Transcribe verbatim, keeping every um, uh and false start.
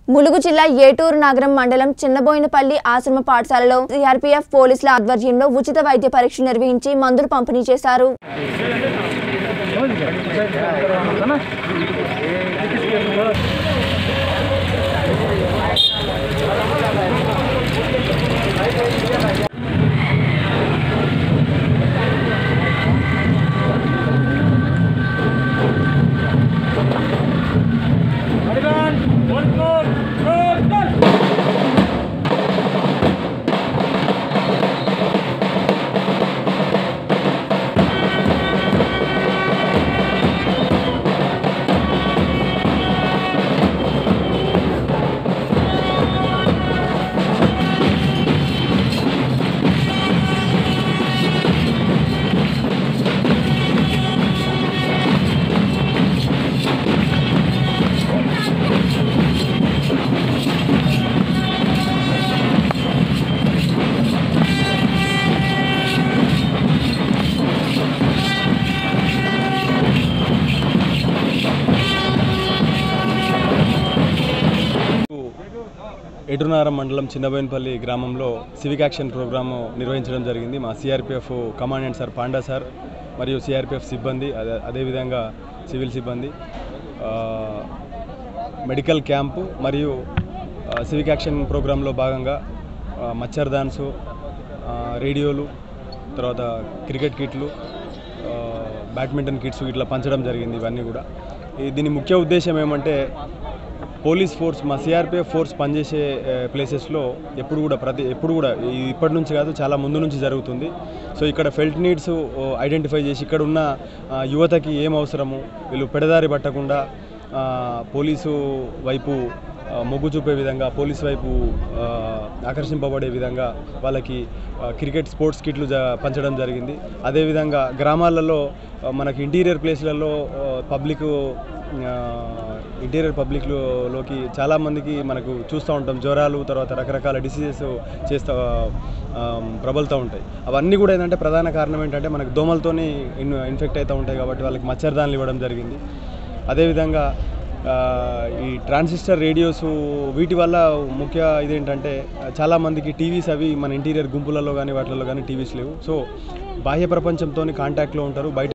ములుగు జిల్లా ఏటూరు నగరం మండలం చిన్నబోయినపల్లి ఆశ్రమ పాఠశాలలో సిఆర్పీఎఫ్ పోలీసుల ఆధ్వర్యంలో ఉచిత వైద్య పరీక్షలు నిర్వహించి మందులు పంపిణీ చేశారు. ఏటూరు మండలం చిన్నబోయినపల్లి గ్రామంలో సివిక్ యాక్షన్ ప్రోగ్రాము నిర్వహించడం జరిగింది. మా CRPF commandant sir Panda sir మరియు సిఆర్పిఎఫ్ సిబ్బంది అదే అదేవిధంగా సివిల్ సిబ్బంది మెడికల్ క్యాంపు మరియు సివిక్ యాక్షన్ ప్రోగ్రాంలో భాగంగా మచ్చర్ డాన్సు, రేడియోలు, తర్వాత క్రికెట్ కిట్లు, బ్యాడ్మింటన్ కిట్స్ ఇట్లా పంచడం జరిగింది. ఇవన్నీ కూడా దీని ముఖ్య ఉద్దేశం ఏమంటే పోలీస్ ఫోర్స్ మా సిఆర్పిఎఫ్ ఫోర్స్ పనిచేసే ప్లేసెస్లో ఎప్పుడు కూడా ప్రతి ఎప్పుడు కూడా ఇప్పటి నుంచి కాదు చాలా ముందు నుంచి జరుగుతుంది. సో ఇక్కడ ఫెల్ట్ నీడ్స్ ఐడెంటిఫై చేసి ఇక్కడ ఉన్న యువతకి ఏం అవసరము, వీళ్ళు పెడదారి పట్టకుండా పోలీసు వైపు మొగ్గు చూపే విధంగా, పోలీసు వైపు ఆకర్షింపబడే విధంగా వాళ్ళకి క్రికెట్ స్పోర్ట్స్ కిట్లు పంచడం జరిగింది. అదేవిధంగా గ్రామాలలో మనకి ఇంటీరియర్ ప్లేస్లలో పబ్లిక్ ఇంటీరియర్ పబ్లిక్లోకి చాలామందికి మనకు చూస్తూ ఉంటాం జ్వరాలు, తర్వాత రకరకాల డిసీజెస్ చేస్తూ ప్రబలుతూ ఉంటాయి. అవన్నీ కూడా ఏంటంటే ప్రధాన కారణం ఏంటంటే మనకు దోమలతోని ఇన్ ఇన్ఫెక్ట్ అవుతూ ఉంటాయి కాబట్టి వాళ్ళకి మచ్చర్దాన్లు ఇవ్వడం జరిగింది. అదేవిధంగా ఈ ట్రాన్సిస్టర్ రేడియోస్ వీటి వల్ల ముఖ్య ఇదేంటంటే చాలామందికి టీవీస్ అవి మన ఇంటీరియర్ గుంపులలో కానీ వాటిలలో కానీ టీవీస్ లేవు. సో బాహ్య ప్రపంచంతో కాంటాక్ట్లో ఉంటారు. బయట